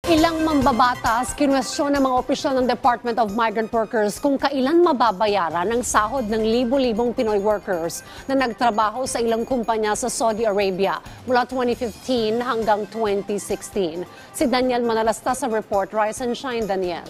Ilang mambabatas kinwestiyon ng mga opisyal ng Department of Migrant Workers kung kailan mababayaran ang sahod ng libo-libong Pinoy workers na nagtrabaho sa ilang kumpanya sa Saudi Arabia mula 2015 hanggang 2016. Si Daniel Manalastas sa report. Rise and Shine, Daniel.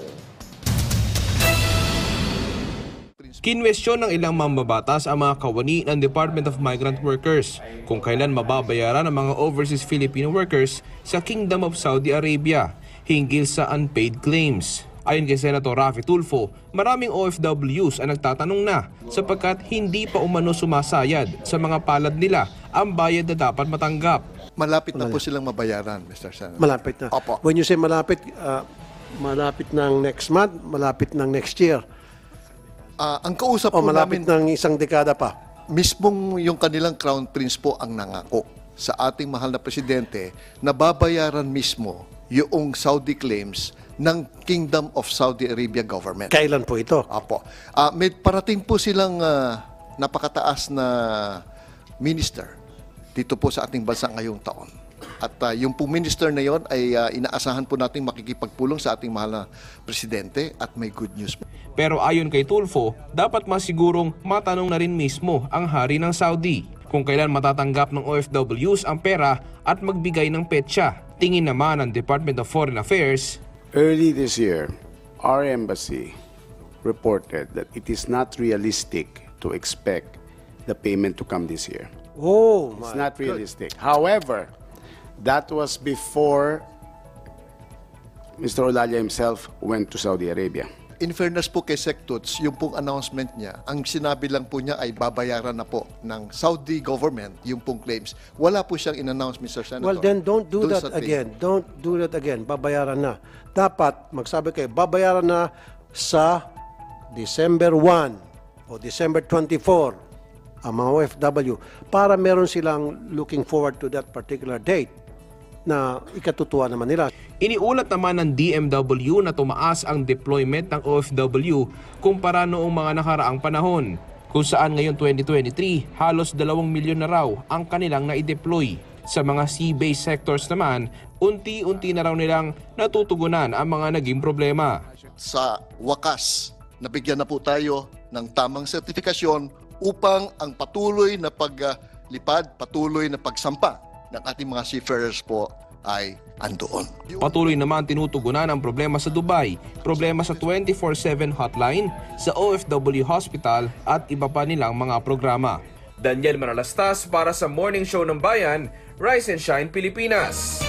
Kinwestiyon ng ilang mambabatas ang mga kawani ng Department of Migrant Workers kung kailan mababayaran ang mga overseas Filipino workers sa Kingdom of Saudi Arabia hinggil sa unpaid claims. Ayon kay Senator Raffy Tulfo, maraming OFWs ang nagtatanong na sapagkat hindi pa umano sumasayad sa mga palad nila ang bayad na dapat matanggap. Malapit na po silang mabayaran, Mr. Senator. Malapit na. Opo. When you say malapit, malapit ng next month, malapit ng next year, Ang kausap o po malapit namin, ng isang dekada pa. mismong yung kanilang Crown Prince po ang nangako sa ating mahal na presidente na babayaran mismo yung Saudi claims ng Kingdom of Saudi Arabia government. Kailan po ito? Apo. May parating po silang napakataas na minister dito po sa ating bansa ngayong taon. At yung po minister na yon ay inaasahan po nating makikipagpulong sa ating mahal na presidente at may good news po. Pero ayon kay Tulfo, dapat masigurong matanong na rin mismo ang hari ng Saudi kung kailan matatanggap ng OFWs ang pera at magbigay ng petsa. Tingin naman ng Department of Foreign Affairs, early this year, our embassy reported that it is not realistic to expect the payment to come this year. Oh, It's not realistic. However, that was before Mr. Olalia himself went to Saudi Arabia. In fairness po kay Sectuts, yung pong announcement niya, ang sinabi lang po niya ay babayaran na po ng Saudi government yung pong claims. Wala po siyang in-announce, Mr. Senator. Well, then don't do Doon that sa thing. again. Don't do that again. Babayaran na. Dapat, magsabi kayo, babayaran na sa December 1 o December 24 ang mga OFW para meron silang looking forward to that particular date na ikatutuwa naman nila. iniulat naman ng DMW na tumaas ang deployment ng OFW kumpara noong mga nakaraang panahon, kung saan ngayon 2023 halos 2 milyon na raw ang kanilang na-deploy. Sa mga sea-based sectors naman, unti-unti na raw nilang natutugunan ang mga naging problema. Sa wakas, nabigyan na po tayo ng tamang sertifikasyon upang ang patuloy na paglipad, patuloy na pagsampa ng ating mga seafarers po ay andoon. Patuloy naman tinutugunan ang problema sa Dubai, problema sa 24/7 hotline, sa OFW Hospital at iba pa nilang mga programa. Daniel Manalastas para sa Morning Show ng Bayan, Rise and Shine Pilipinas.